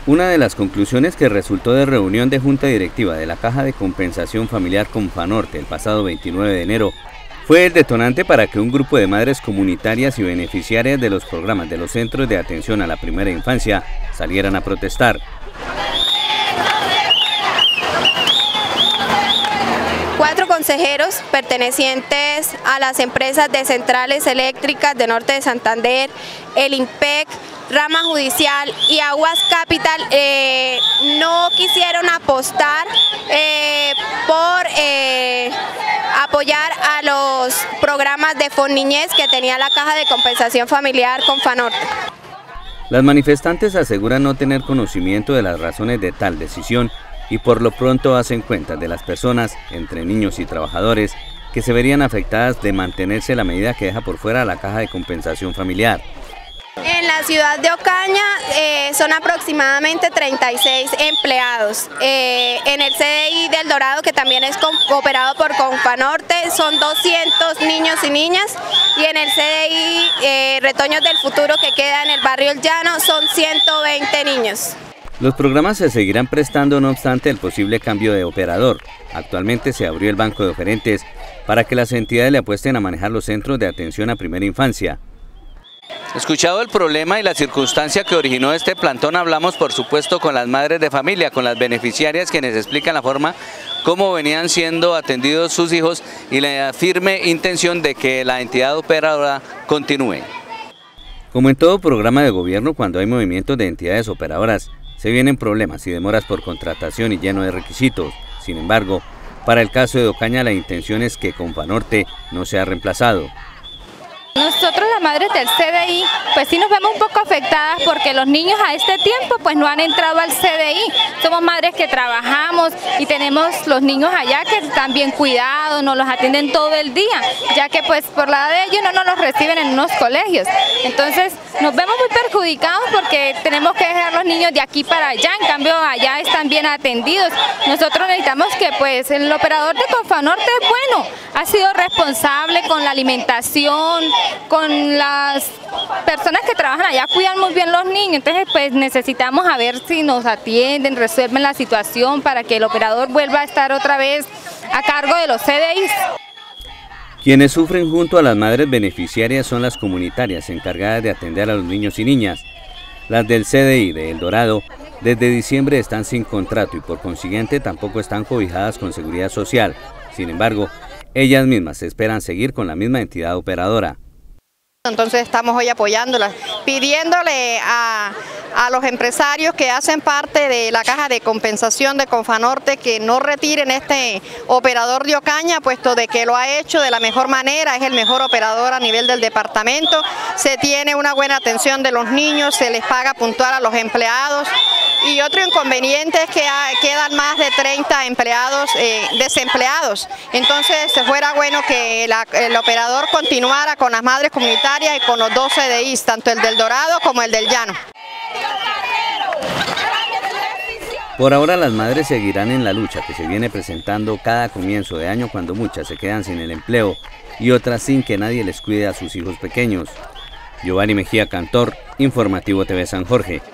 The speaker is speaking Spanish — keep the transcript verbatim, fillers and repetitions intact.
Una de las conclusiones que resultó de reunión de Junta Directiva de la Caja de Compensación Familiar Confanorte el pasado veintinueve de enero fue el detonante para que un grupo de madres comunitarias y beneficiarias de los programas de los Centros de Atención a la Primera Infancia salieran a protestar. Cuatro consejeros pertenecientes a las empresas de Centrales Eléctricas de Norte de Santander, el IMPEC, Rama Judicial y Aguas Capital eh, no quisieron apostar eh, por eh, apoyar a los programas de Fonniñez que tenía la Caja de Compensación Familiar Confanorte. Las manifestantes aseguran no tener conocimiento de las razones de tal decisión y por lo pronto hacen cuenta de las personas, entre niños y trabajadores, que se verían afectadas de mantenerse la medida que deja por fuera la Caja de Compensación Familiar. En la ciudad de Ocaña eh, son aproximadamente treinta y seis empleados. Eh, en el C D I del Dorado, que también es operado por Confanorte, son doscientos niños y niñas. Y en el C D I eh, Retoños del Futuro, que queda en el barrio El Llano, son ciento veinte niños. Los programas se seguirán prestando no obstante el posible cambio de operador. Actualmente se abrió el banco de oferentes para que las entidades le apuesten a manejar los centros de atención a primera infancia. Escuchado el problema y la circunstancia que originó este plantón, hablamos por supuesto con las madres de familia, con las beneficiarias, quienes explican la forma cómo venían siendo atendidos sus hijos y la firme intención de que la entidad operadora continúe. Como en todo programa de gobierno, cuando hay movimientos de entidades operadoras, se vienen problemas y demoras por contratación y lleno de requisitos. Sin embargo, para el caso de Ocaña, la intención es que Confanorte no sea reemplazado. Nosotros las madres del C D I pues sí nos vemos un poco afectadas porque los niños a este tiempo pues no han entrado al C D I. Somos madres que trabajamos y tenemos los niños allá que están bien cuidados, nos los atienden todo el día, ya que pues por la edad de ellos no nos los reciben en unos colegios. Entonces nos vemos muy perjudicados porque tenemos que dejar los niños de aquí para allá, en cambio allá están bien atendidos. Nosotros necesitamos que pues el operador de Confanorte es bueno, ha sido responsable con la alimentación, con las personas que trabajan allá, cuidan muy bien los niños, entonces pues necesitamos a ver si nos atienden, resuelven la situación para que el operador vuelva a estar otra vez a cargo de los C D Is. Quienes sufren junto a las madres beneficiarias son las comunitarias encargadas de atender a los niños y niñas. Las del C D I de El Dorado desde diciembre están sin contrato y por consiguiente tampoco están cobijadas con seguridad social. Sin embargo, ellas mismas esperan seguir con la misma entidad operadora. Entonces estamos hoy apoyándolas, pidiéndole a, a los empresarios que hacen parte de la Caja de Compensación de Confanorte que no retiren este operador de Ocaña, puesto de que lo ha hecho de la mejor manera, es el mejor operador a nivel del departamento, se tiene una buena atención de los niños, se les paga puntual a los empleados. Y otro inconveniente es que hay, quedan más de treinta empleados eh, desempleados, entonces fuera bueno que la, el operador continuara con las madres comunitarias y con los dos C D Is, tanto el del Dorado como el del Llano. Por ahora las madres seguirán en la lucha que se viene presentando cada comienzo de año cuando muchas se quedan sin el empleo y otras sin que nadie les cuide a sus hijos pequeños. Giovanni Mejía Cantor, Informativo T V San Jorge.